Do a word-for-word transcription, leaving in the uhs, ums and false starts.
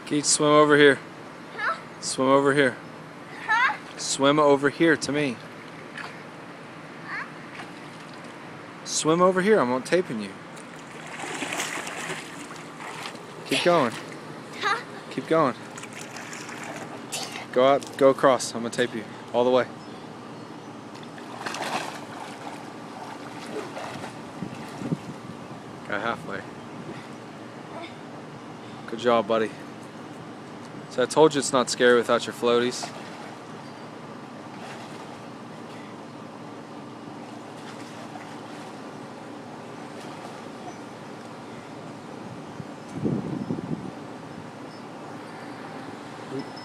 Keith, swim over here. Huh? Swim over here. Huh? Swim over here to me. Huh? Swim over here. I'm not taping you. Keep going. Huh? Keep going. Go out. Go across. I'm gonna tape you all the way. Got halfway. Good job, buddy. So I told you it's not scary without your floaties. Oop.